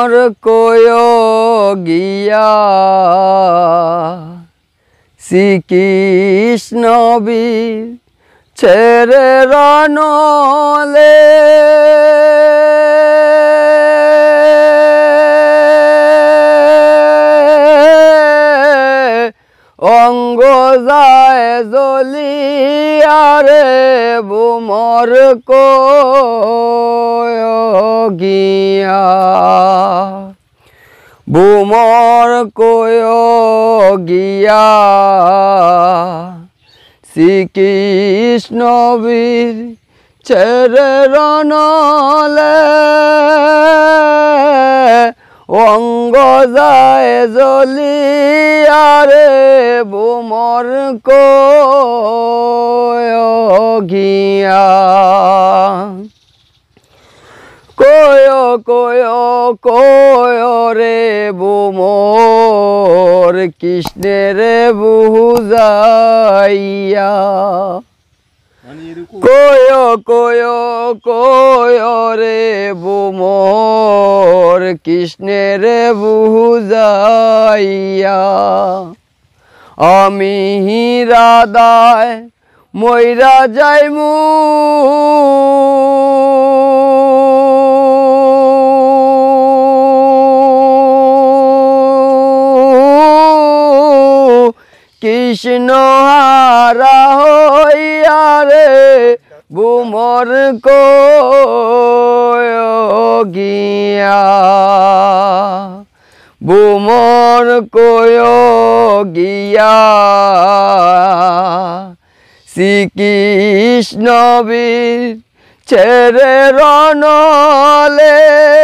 কয়ো গিয়া শ্রীকৃষ্ণ বীর ছেড়ে রণলে অঙ্গ যায় জ্বলিয়ারে বুমর কয় গিয়া বুমর কয় গিয়া শ্রীকৃষ্ণ বীর ছেড়ে রণলে অঙ্গ যায় জ্বলিয়ারে বুমর কয় গিয়া কয় কয় কয় রে বুমর কৃষ্ণের বুঝাইয়া কয় কয় কয় রে বুমর কৃষ্ণের বুঝাইয়া আমি রাধায় মইরা যাইমু কৃষ্ণ হারা হইয়া রে বুমর কয় গিয়া বুমর কয় গিয়া শ্রীকৃষ্ণ বীর ছেড়ে রণলে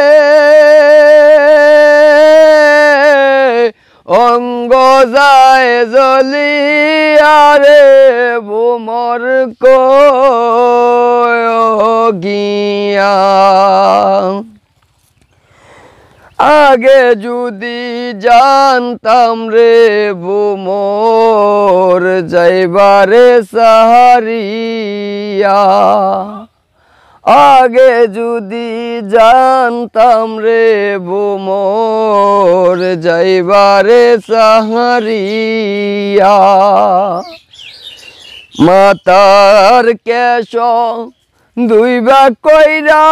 অঙ্গ যায় জ্বলিয়ারে বুমর কয় গিয়া আগে যদি জানতাম রে বুমর যাইবারে সাহারিয়া আগে যদি জানতাম রে বুমর যাইবারে সাহারিয়া মাতার কেশ দুই ভাগ কইরা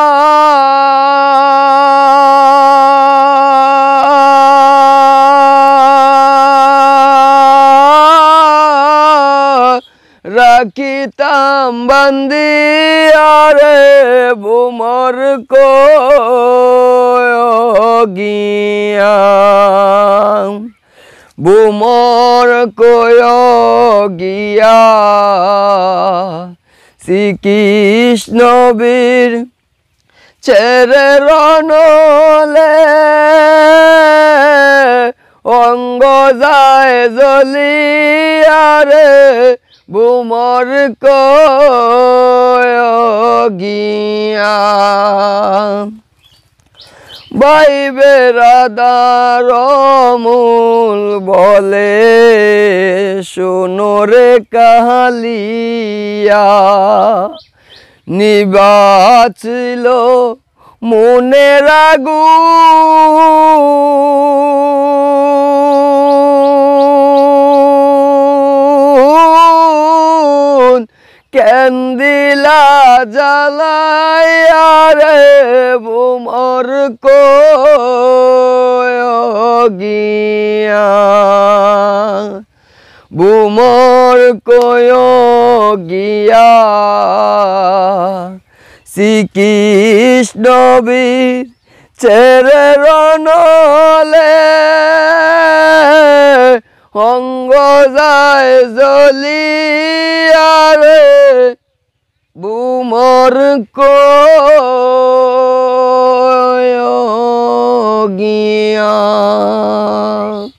রাখিতাম বান্দিয়া রে বুমর কয় গিয়া বুমর কয় গিয়া শ্রীকৃষ্ণ বীর ছেড়ে রণলে অঙ্গ যায় জ্বলিয়ারে বুমর কয় গিয়া বাইবে রাধার মূল বলে শোনো রে কাহালিয়া নিবাছিল মনের আগুন কেন্দিলা জ্বালাইয়া রে বুমর কয় গিয়া বুমর কয় গিয়া শ্রীকৃষ্ণ বীর ছেড়ে রণলে অঙ্গ যায় জ্বলিয়ারে বুমর কয় গিয়া।